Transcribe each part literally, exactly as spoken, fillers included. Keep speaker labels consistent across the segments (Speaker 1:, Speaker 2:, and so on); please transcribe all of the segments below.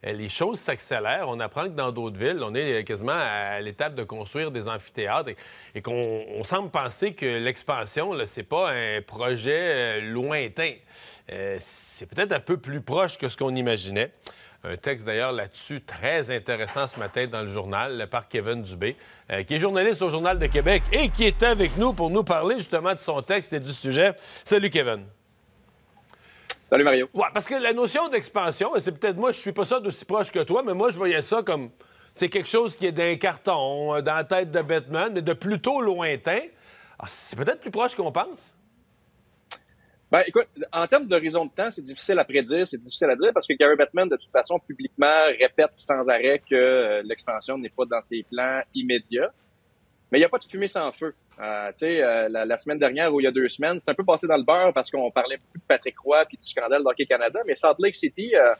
Speaker 1: euh, les choses s'accélèrent. On apprend que dans d'autres villes, on est quasiment à l'étape de construire des amphithéâtres et, et qu'on on semble penser que l'expansion, ce n'est pas un projet euh, lointain. Euh, c'est peut-être un peu plus proche que ce qu'on imaginait. Un texte d'ailleurs là-dessus très intéressant ce matin dans le journal par Kevin Dubé, euh, qui est journaliste au Journal de Québec et qui est avec nous pour nous parler justement de son texte et du sujet. Salut Kevin.
Speaker 2: Salut Mario.
Speaker 1: Ouais, parce que la notion d'expansion, c'est peut-être moi, je suis pas ça d'aussi proche que toi, mais moi je voyais ça comme c'est quelque chose qui est d'un carton, dans la tête de Batman, mais de plutôt lointain. Alors, c'est peut-être plus proche qu'on pense.
Speaker 2: Ben, écoute, en termes d'horizon de temps, c'est difficile à prédire, c'est difficile à dire parce que Gary Bettman, de toute façon, publiquement, répète sans arrêt que euh, l'expansion n'est pas dans ses plans immédiats. Mais il n'y a pas de fumée sans feu. Euh, tu sais, euh, la, la semaine dernière ou il y a deux semaines, c'est un peu passé dans le beurre parce qu'on parlait beaucoup de Patrick Roy puis du scandale d'Hockey Canada, mais Salt Lake City euh,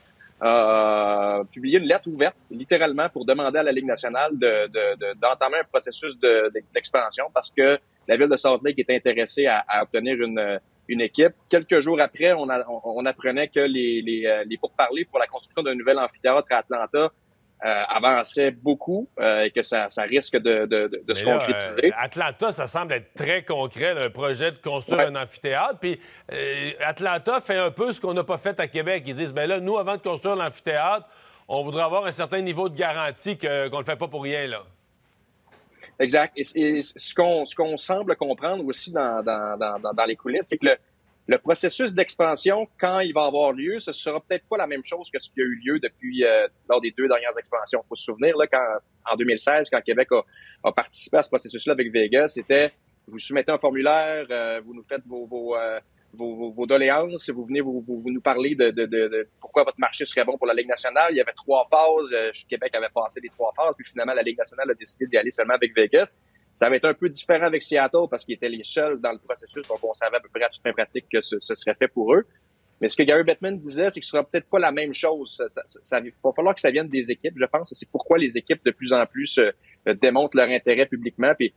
Speaker 2: a publié une lettre ouverte, littéralement, pour demander à la Ligue nationale de, de, de, d'entamer un processus de, de, d'expansion parce que la ville de Salt Lake est intéressée à, à obtenir une une équipe. Quelques jours après, on, a, on, on apprenait que les, les, les pourparlers pour la construction d'un nouvel amphithéâtre à Atlanta euh, avançaient beaucoup euh, et que ça, ça risque de, de, de, de se
Speaker 1: là,
Speaker 2: concrétiser.
Speaker 1: Euh, Atlanta, ça semble être très concret, là, un projet de construire
Speaker 2: Ouais.
Speaker 1: un amphithéâtre. Puis euh, Atlanta fait un peu ce qu'on n'a pas fait à Québec. Ils disent, bien là, nous, avant de construire l'amphithéâtre, on voudrait avoir un certain niveau de garantie que, qu'on ne le fait pas pour rien, là.
Speaker 2: Exact. Et, et ce qu'on ce qu'on semble comprendre aussi dans, dans, dans, dans les coulisses, c'est que le, le processus d'expansion, quand il va avoir lieu, ce sera peut-être pas la même chose que ce qui a eu lieu depuis euh, lors des deux dernières expansions. Il faut se souvenir, là, quand, en deux mille seize, quand Québec a, a participé à ce processus-là avec Vegas, c'était vous soumettez un formulaire, euh, vous nous faites vos, vos, euh, vos, vos, vos doléances, vous venez vous, vous, vous nous parler de, de, de, de pourquoi votre marché serait bon pour la Ligue nationale. Il y avait trois phases. Euh, Québec avait passé les trois phases, puis finalement, la Ligue nationale a décidé d'y aller seulement avec Vegas. Ça va être un peu différent avec Seattle parce qu'ils étaient les seuls dans le processus, donc on savait à peu près à toute fin pratique que ce, ce serait fait pour eux. Mais ce que Gary Bettman disait, c'est que ce sera peut-être pas la même chose. Ça, ça, ça, il va falloir que ça vienne des équipes, je pense. C'est pourquoi les équipes de plus en plus euh, démontrent leur intérêt publiquement. Puis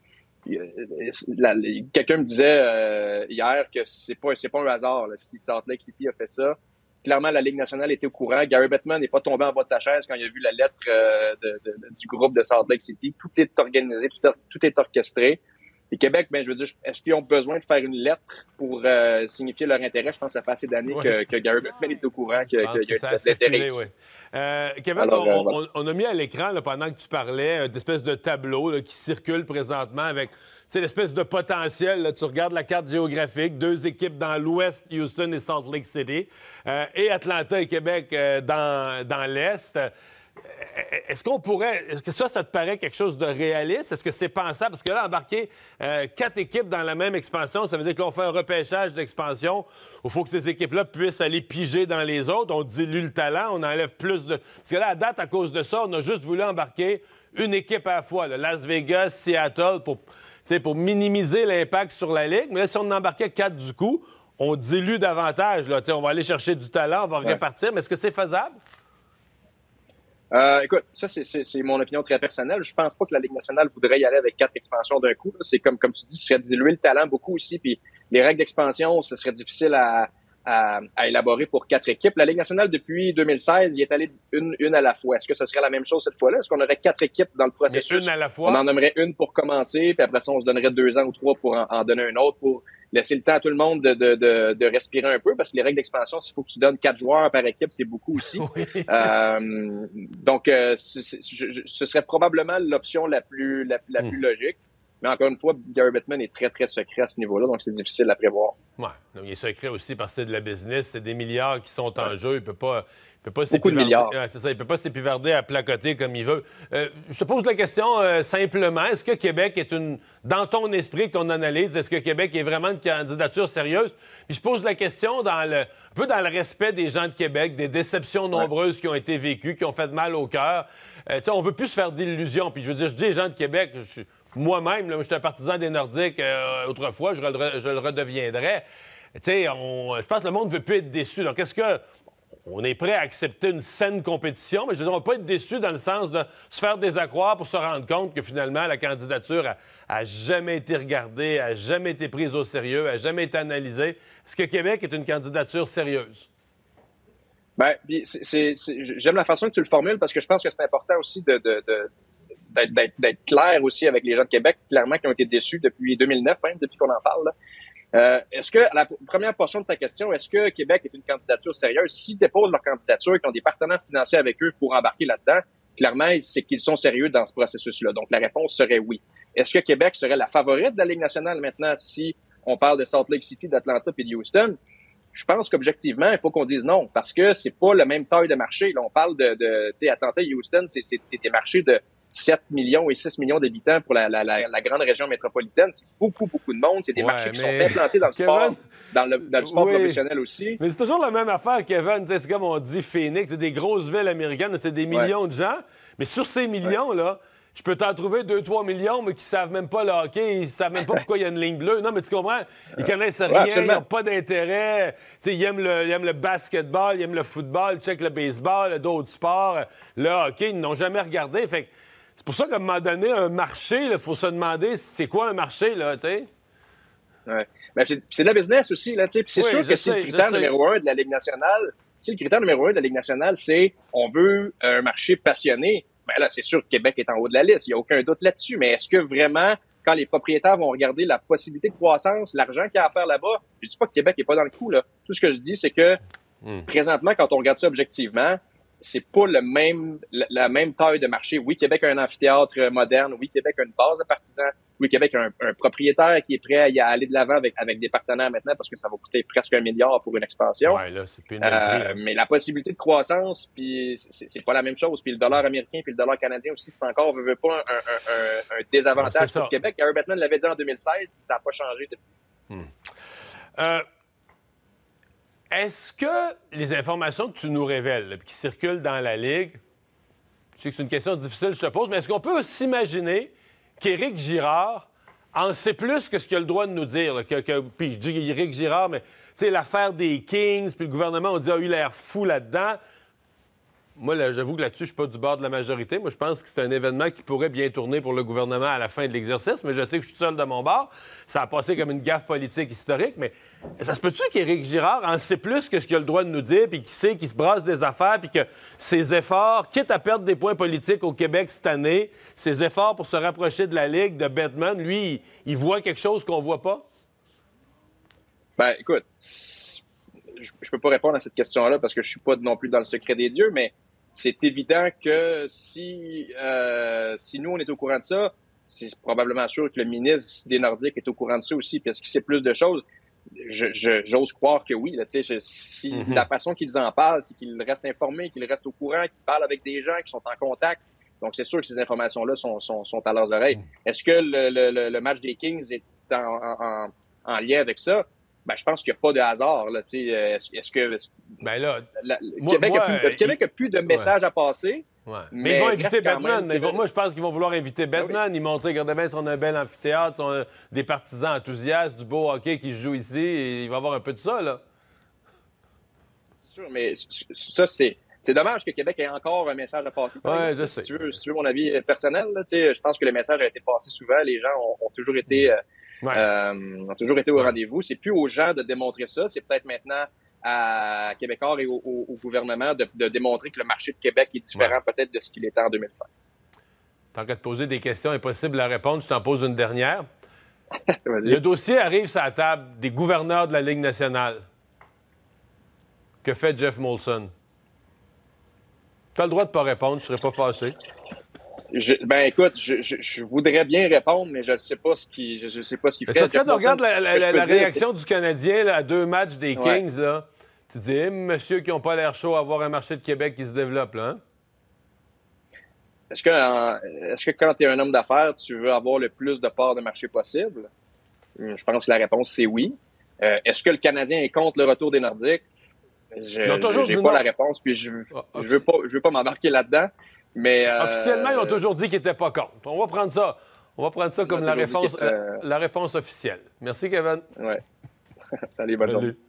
Speaker 2: La, la, quelqu'un me disait euh, hier que c'est pas c'est pas un hasard là, si Salt Lake City a fait ça. Clairement, la Ligue nationale était au courant. Gary Bettman n'est pas tombé en bas de sa chaise quand il a vu la lettre euh, de, de, de, du groupe de Salt Lake City. Tout est organisé, tout, tout est orchestré. Et Québec, ben je veux dire, est-ce qu'ils ont besoin de faire une lettre pour euh, signifier leur intérêt? Je pense que ça fait assez d'années
Speaker 1: Ouais,
Speaker 2: que, que Gary Bettman est au courant qu'il y a,
Speaker 1: que
Speaker 2: y a
Speaker 1: ça a
Speaker 2: de l'intérêt
Speaker 1: circulé,
Speaker 2: ici.
Speaker 1: oui. Euh, Kevin,
Speaker 2: Alors,
Speaker 1: on,
Speaker 2: euh, voilà.
Speaker 1: on, on a mis à l'écran, là, pendant que tu parlais, une espèce de tableau là, qui circule présentement avec l'espèce de potentiel. Là, tu regardes la carte géographique, deux équipes dans l'ouest, Houston et Salt Lake City, euh, et Atlanta et Québec euh, dans, dans l'est. Est-ce qu'on pourrait... Est-ce que ça, ça te paraît quelque chose de réaliste? Est-ce que c'est pensable? Parce que là, embarquer euh, quatre équipes dans la même expansion, ça veut dire qu'on fait un repêchage d'expansion où il faut que ces équipes-là puissent aller piger dans les autres. On dilue le talent, on enlève plus de... Parce que là, à date, à cause de ça, on a juste voulu embarquer une équipe à la fois. Là. Las Vegas, Seattle, pour, pour minimiser l'impact sur la Ligue. Mais là, si on en embarquait quatre du coup, on dilue davantage. Là. On va aller chercher du talent, on va ouais. répartir. Mais est-ce que c'est faisable?
Speaker 2: Euh, écoute, ça, c'est, c'est, c'est mon opinion très personnelle. Je pense pas que la Ligue nationale voudrait y aller avec quatre expansions d'un coup. C'est comme, comme tu dis, ce serait diluer le talent beaucoup aussi. Puis les règles d'expansion, ce serait difficile à, à, à élaborer pour quatre équipes. La Ligue nationale, depuis deux mille seize, il est allé une, une à la fois. Est-ce que ce serait la même chose cette fois-là? Est-ce qu'on aurait quatre équipes dans le processus?
Speaker 1: Mais une à la fois.
Speaker 2: On en nommerait une pour commencer, puis après ça, on se donnerait deux ans ou trois pour en, en donner un autre pour laisser le temps à tout le monde de, de, de, de respirer un peu, parce que les règles d'expansion, s'il faut que tu donnes quatre joueurs par équipe, c'est beaucoup aussi. Oui. Euh, donc, euh, c'est, c'est, je, ce serait probablement l'option la plus la, la plus logique. Mais encore une fois, Gary Bettman est très, très secret à ce niveau-là, donc c'est difficile à prévoir.
Speaker 1: Oui, il est secret aussi parce que c'est de la business, c'est des milliards qui sont en ouais. jeu, il ne peut pas... Il peut pas
Speaker 2: Beaucoup de milliards.
Speaker 1: Ouais, c'est ça, il peut pas s'épivarder à placoter comme il veut. Euh, je te pose la question euh, simplement. Est-ce que Québec est une... Dans ton esprit, ton analyse, est-ce que Québec est vraiment une candidature sérieuse? Puis je pose la question dans le... un peu dans le respect des gens de Québec, des déceptions nombreuses ouais. qui ont été vécues, qui ont fait mal au cœur. Euh, on veut plus se faire d'illusions. Puis je veux dire, je dis les gens de Québec... Je suis... Moi-même, là, je suis un partisan des Nordiques euh, autrefois, je, re, je le redeviendrai. On, je pense que le monde ne veut plus être déçu. Donc, est-ce que on est prêt à accepter une saine compétition? Mais je veux dire, on ne va pas être déçu dans le sens de se faire désaccroire pour se rendre compte que finalement, la candidature a, a jamais été regardée, a jamais été prise au sérieux, a jamais été analysée. Est-ce que Québec est une candidature sérieuse?
Speaker 2: Ben, j'aime la façon que tu le formules parce que je pense que c'est important aussi de, de, de d'être clair aussi avec les gens de Québec, clairement, qui ont été déçus depuis deux mille neuf, hein, depuis qu'on en parle. Euh, est-ce que, la première portion de ta question, est-ce que Québec est une candidature sérieuse? S'ils déposent leur candidature et qu'ils ont des partenaires financiers avec eux pour embarquer là-dedans, clairement, c'est qu'ils sont sérieux dans ce processus-là. Donc, la réponse serait oui. Est-ce que Québec serait la favorite de la Ligue nationale maintenant si on parle de Salt Lake City, d'Atlanta et de Houston? Je pense qu'objectivement, il faut qu'on dise non parce que c'est pas le même taille de marché. Là, on parle de, de tu sais, Atlanta et Houston, c'est des marchés de sept millions et six millions d'habitants pour la, la, la, la grande région métropolitaine. C'est beaucoup, beaucoup de monde. C'est des ouais, marchés qui sont implantés dans le Kevin... sport, dans le, dans le sport oui. professionnel aussi.
Speaker 1: Mais c'est toujours la même affaire, Kevin. C'est comme on dit Phoenix, c'est des grosses villes américaines, c'est des millions ouais. de gens. Mais sur ces millions-là, ouais. je peux t'en trouver deux trois millions, mais qui savent même pas le hockey, ils savent même pas pourquoi il y a une ligne bleue. Non, mais tu comprends? Ils connaissent rien, ouais, ils n'ont pas d'intérêt. Ils aiment, le, ils aiment le basketball, ils aiment le football, ils checkent le baseball, d'autres sports. Le hockey, ils n'ont jamais regardé. Fait que c'est pour ça qu'à un moment donné, un marché, il faut se demander c'est quoi un marché, là, tu sais?
Speaker 2: Ouais. Ben c'est, c'est de la business aussi, là, tu sais. Puis c'est oui, sûr que c'est le critère numéro un de la Ligue nationale. Si le critère numéro un de la Ligue nationale, c'est on veut un marché passionné, ben là, c'est sûr que Québec est en haut de la liste. Il n'y a aucun doute là-dessus. Mais est-ce que vraiment, quand les propriétaires vont regarder la possibilité de croissance, l'argent qu'il y a à faire là-bas, je dis pas que Québec n'est pas dans le coup, là. Tout ce que je dis, c'est que mm. présentement, quand on regarde ça objectivement, c'est pas le même, la, la même taille de marché. Oui, Québec a un amphithéâtre moderne. Oui, Québec a une base de partisans. Oui, Québec a un, un propriétaire qui est prêt à y aller de l'avant avec, avec des partenaires maintenant parce que ça va coûter presque un milliard pour une expansion.
Speaker 1: Ouais, là, c'est plus une
Speaker 2: euh,
Speaker 1: prix, là.
Speaker 2: Mais la possibilité de croissance, puis c'est, c'est pas la même chose. Puis le dollar américain puis le dollar canadien aussi, c'est encore, veut, veut pas, un, un, un, un désavantage pour Québec. Gary Bettman l'avait dit en deux mille seize, puis ça n'a pas changé depuis.
Speaker 1: Hmm. Euh, Est-ce que les informations que tu nous révèles, là, qui circulent dans la Ligue, je sais que c'est une question difficile, je te pose, mais est-ce qu'on peut s'imaginer qu'Éric Girard en sait plus que ce qu'il a le droit de nous dire? Là, que, que, puis je dis Éric Girard, mais tu sais, l'affaire des Kings, puis le gouvernement, on dit, a eu l'air fou là-dedans. Moi, là, j'avoue que là-dessus, je suis pas du bord de la majorité. Moi, je pense que c'est un événement qui pourrait bien tourner pour le gouvernement à la fin de l'exercice, mais je sais que je suis seul de mon bord. Ça a passé comme une gaffe politique historique, mais ça se peut-tu qu'Éric Girard en sait plus que ce qu'il a le droit de nous dire, puis qu'il sait qu'il se brasse des affaires, puis que ses efforts, quitte à perdre des points politiques au Québec cette année, ses efforts pour se rapprocher de la Ligue, de Bettman, lui, il, il voit quelque chose qu'on voit pas?
Speaker 2: Ben, écoute, je, je peux pas répondre à cette question-là parce que je suis pas non plus dans le secret des dieux, mais c'est évident que si euh, si nous, on est au courant de ça, c'est probablement sûr que le ministre des Nordiques est au courant de ça aussi, parce qu'il sait plus de choses. Je, je, j'ose croire que oui. Là, je, si mm-hmm. La façon qu'ils en parlent, c'est qu'ils restent informés, qu'ils restent au courant, qu'ils parlent avec des gens, qui sont en contact. Donc, c'est sûr que ces informations-là sont, sont, sont à leurs oreilles. Mm-hmm. Est-ce que le, le, le match des Kings est en, en, en lien avec ça? Ben, je pense qu'il n'y a pas de hasard. Là, est-ce, est-ce que est-ce,
Speaker 1: ben là,
Speaker 2: la,
Speaker 1: moi,
Speaker 2: Québec,
Speaker 1: moi,
Speaker 2: a plus, il, Québec a plus de messages ouais. à passer.
Speaker 1: Ouais. Mais, mais ils vont inviter Bettman. Même... Moi, je pense qu'ils vont vouloir inviter Bettman. Ah oui. Ils montrer, regardez bien, si on a un bel amphithéâtre, si on a des partisans enthousiastes, du beau hockey qui se joue ici, et il va y avoir un peu de ça, là.
Speaker 2: C'est sûr, mais ça, c'est... C'est dommage que Québec ait encore un message à passer.
Speaker 1: Oui, je sais.
Speaker 2: Si tu veux, si tu veux mon avis personnel, là, je pense que le message a été passé souvent. Les gens ont, ont toujours été... Euh, Ouais. Euh, ont toujours été au ouais. rendez-vous. C'est plus aux gens de démontrer ça. C'est peut-être maintenant à Québécois et au, au, au gouvernement de, de démontrer que le marché de Québec est différent ouais. peut-être de ce qu'il était en deux mille cinq.
Speaker 1: Tant qu'à te poser des questions impossibles à répondre, je t'en pose une dernière. Le dossier arrive sur la table des gouverneurs de la Ligue nationale. Que fait Jeff Molson? Tu as le droit de ne pas répondre, je ne serais pas fâché.
Speaker 2: Je, ben écoute, je, je, je voudrais bien répondre, mais je ne sais pas ce qui, je, je sais pas ce qu'il fait.
Speaker 1: Parce que quand tu regardes la, la, la, la réaction dire, du Canadien là, à deux matchs des Kings, ouais. là, tu dis, eh, monsieur qui n'ont pas l'air chaud à avoir un marché de Québec qui se développe, là. Hein?
Speaker 2: Est-ce que, euh, est-ce que quand tu es un homme d'affaires, tu veux avoir le plus de parts de marché possible? Je pense que la réponse, c'est oui. Euh, est-ce que le Canadien est contre le retour des Nordiques? Je n'ai pas non. la réponse, puis je ne oh, veux pas, je veux pas m'embarquer là-dedans. Mais, euh,
Speaker 1: officiellement, ils ont toujours dit qu'ils n'étaient pas contre. On va prendre ça, on va prendre ça comme la réponse, euh... la, la réponse officielle. Merci, Kevin.
Speaker 2: Ouais. Salut, bonne journée.